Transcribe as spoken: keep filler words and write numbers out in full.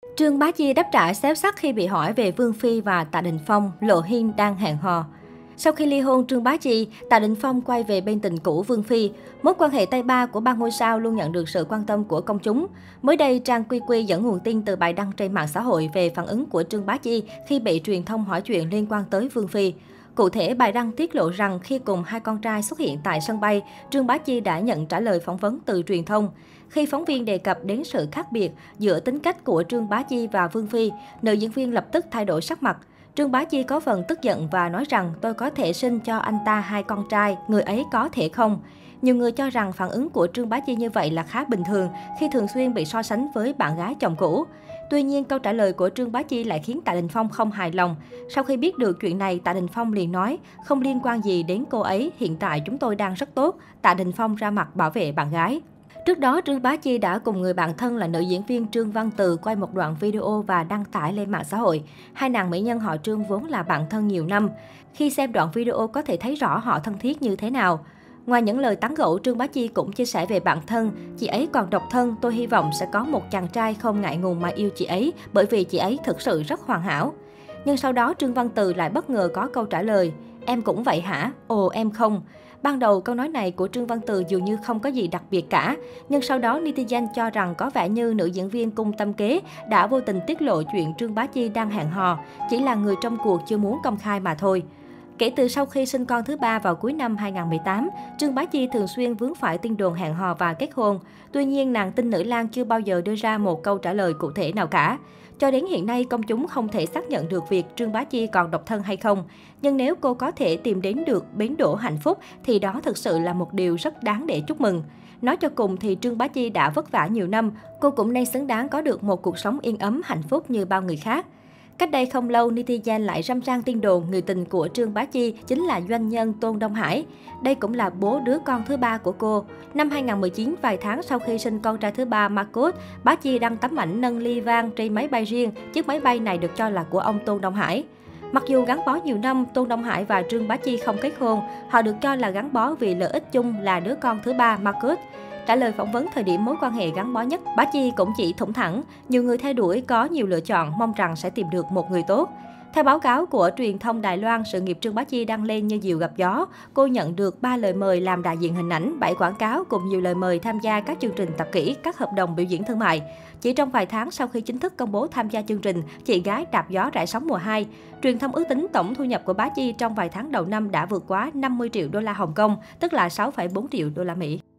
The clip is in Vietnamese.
Trương Bá Chi đáp trả xéo sắc khi bị hỏi về Vương Phi và Tạ Đình Phong, lộ Hiên đang hẹn hò. Sau khi ly hôn Trương Bá Chi, Tạ Đình Phong quay về bên tình cũ Vương Phi. Mối quan hệ tay ba của ba ngôi sao luôn nhận được sự quan tâm của công chúng. Mới đây, trang Quy Quy dẫn nguồn tin từ bài đăng trên mạng xã hội về phản ứng của Trương Bá Chi khi bị truyền thông hỏi chuyện liên quan tới Vương Phi. Cụ thể, bài đăng tiết lộ rằng khi cùng hai con trai xuất hiện tại sân bay, Trương Bá Chi đã nhận trả lời phỏng vấn từ truyền thông. Khi phóng viên đề cập đến sự khác biệt giữa tính cách của Trương Bá Chi và Vương Phi, nữ diễn viên lập tức thay đổi sắc mặt. Trương Bá Chi có phần tức giận và nói rằng tôi có thể sinh cho anh ta hai con trai, người ấy có thể không? Nhiều người cho rằng phản ứng của Trương Bá Chi như vậy là khá bình thường khi thường xuyên bị so sánh với bạn gái chồng cũ. Tuy nhiên, câu trả lời của Trương Bá Chi lại khiến Tạ Đình Phong không hài lòng. Sau khi biết được chuyện này, Tạ Đình Phong liền nói, không liên quan gì đến cô ấy, hiện tại chúng tôi đang rất tốt. Tạ Đình Phong ra mặt bảo vệ bạn gái. Trước đó, Trương Bá Chi đã cùng người bạn thân là nữ diễn viên Trương Văn Từ quay một đoạn video và đăng tải lên mạng xã hội. Hai nàng mỹ nhân họ Trương vốn là bạn thân nhiều năm. Khi xem đoạn video có thể thấy rõ họ thân thiết như thế nào. Ngoài những lời tán gẫu, Trương Bá Chi cũng chia sẻ về bản thân. Chị ấy còn độc thân, tôi hy vọng sẽ có một chàng trai không ngại ngùng mà yêu chị ấy, bởi vì chị ấy thực sự rất hoàn hảo. Nhưng sau đó, Trương Văn Từ lại bất ngờ có câu trả lời, em cũng vậy hả? Ồ, em không. Ban đầu, câu nói này của Trương Văn Từ dường như không có gì đặc biệt cả. Nhưng sau đó, netizen cho rằng có vẻ như nữ diễn viên Cung Tâm Kế đã vô tình tiết lộ chuyện Trương Bá Chi đang hẹn hò, chỉ là người trong cuộc chưa muốn công khai mà thôi. Kể từ sau khi sinh con thứ ba vào cuối năm hai nghìn không trăm mười tám, Trương Bá Chi thường xuyên vướng phải tin đồn hẹn hò và kết hôn. Tuy nhiên, nàng tinh nữ lang chưa bao giờ đưa ra một câu trả lời cụ thể nào cả. Cho đến hiện nay, công chúng không thể xác nhận được việc Trương Bá Chi còn độc thân hay không. Nhưng nếu cô có thể tìm đến được bến đỗ hạnh phúc, thì đó thực sự là một điều rất đáng để chúc mừng. Nói cho cùng thì Trương Bá Chi đã vất vả nhiều năm, cô cũng nên xứng đáng có được một cuộc sống yên ấm, hạnh phúc như bao người khác. Cách đây không lâu, netizen lại râm ran tin đồn người tình của Trương Bá Chi chính là doanh nhân Tôn Đông Hải. Đây cũng là bố đứa con thứ ba của cô. Năm hai nghìn không trăm mười chín, vài tháng sau khi sinh con trai thứ ba Marcus, Bá Chi đăng tấm ảnh nâng ly vang trên máy bay riêng. Chiếc máy bay này được cho là của ông Tôn Đông Hải. Mặc dù gắn bó nhiều năm, Tôn Đông Hải và Trương Bá Chi không kết hôn, họ được cho là gắn bó vì lợi ích chung là đứa con thứ ba Marcus. Trả lời phỏng vấn thời điểm mối quan hệ gắn bó nhất, Bá Chi cũng chỉ thủng thẳng. Nhiều người theo đuổi có nhiều lựa chọn, mong rằng sẽ tìm được một người tốt. Theo báo cáo của truyền thông Đài Loan, sự nghiệp Trương Bá Chi đang lên như diều gặp gió. Cô nhận được ba lời mời làm đại diện hình ảnh, bảy quảng cáo cùng nhiều lời mời tham gia các chương trình tập kỹ, các hợp đồng biểu diễn thương mại. Chỉ trong vài tháng sau khi chính thức công bố tham gia chương trình Chị gái đạp gió rải sóng mùa hai, truyền thông ước tính tổng thu nhập của Bá Chi trong vài tháng đầu năm đã vượt quá năm mươi triệu đô la Hồng Kông, tức là sáu phẩy bốn triệu đô la Mỹ.